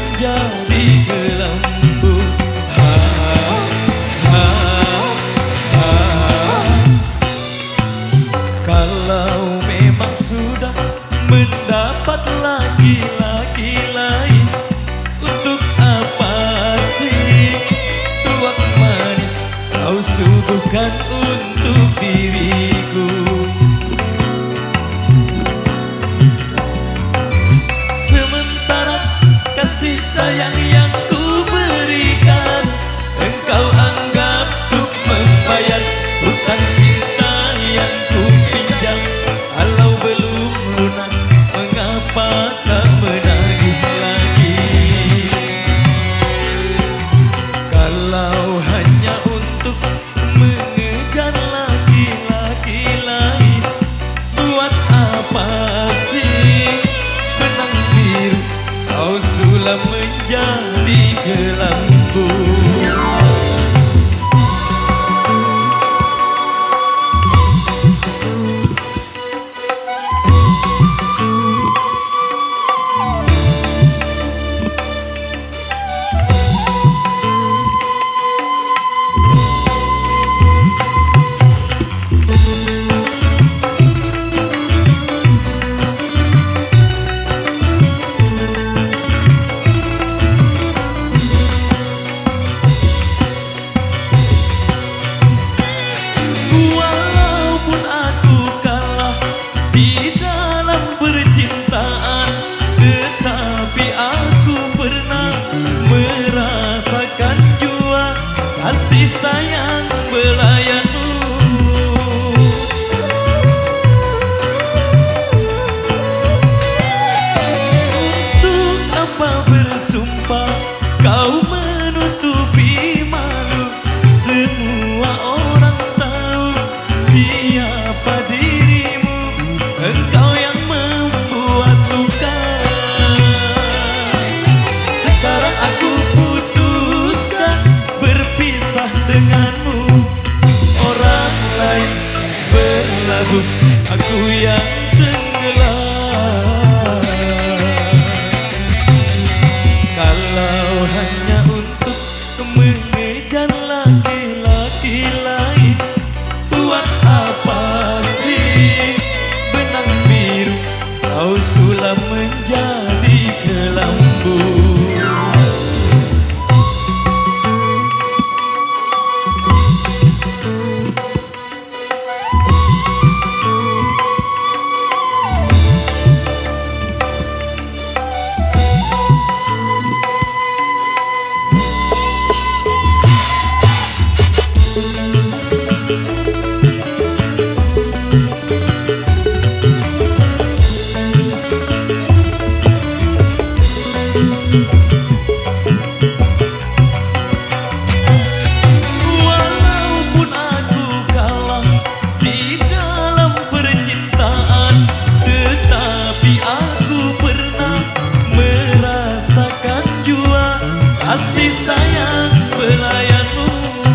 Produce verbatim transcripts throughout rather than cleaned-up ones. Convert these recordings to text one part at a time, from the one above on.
menjadi gelembung. Ha, ha, ha. Kalau memang sudah mendapat laki-laki lain, untuk apa sih tuak manis kau suguhkan untuk diriku? Sementara kasih sayang yang ku berikan, engkau anggap untuk membayar hutang cinta yang ku pinjam. Kalau belum lunas, mengapa tak menagih lagi? Kalau hanya untuk mengejar laki-laki lain, buat apa sih benang biru kau sulam menjadi gelembung? Di dalam percintaan, tetapi aku pernah merasakan jua kasih sayang belayanmu. Untuk apa bersumpah kau menutupi malu? Semua orang tahu siapa dirimu. Engkau yang membuat luka. Sekarang aku putuskan berpisah denganmu. Orang lain berlabuh, aku yang tenggelam. Kalau hanya untuk mengejar laki-laki lain, buat apa sih benang biru kau sulam menjadi gelembung? Walaupun aku kalah di dalam percintaan, tetapi aku pernah merasakan jua kasih sayang belayanmu.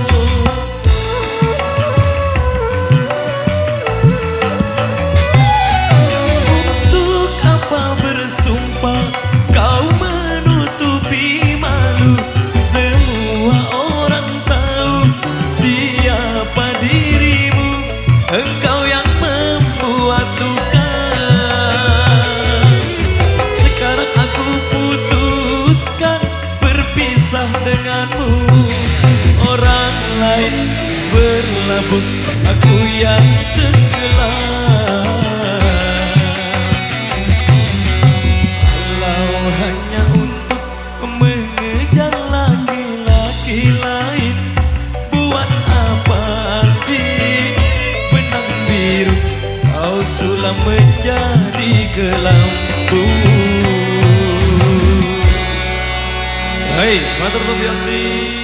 Untuk apa bersumpah kau menutupi malu? Semua orang tahu siapa dirimu. Engkau yang membuat luka. Sekarang aku putuskan berpisah denganmu. Orang lain berlabuh, aku yang tenggelam. Hanya untuk mengejar laki-laki lain, buat apa sih benang biru kau sulam menjadi gelembung? Hei, matur nuwun.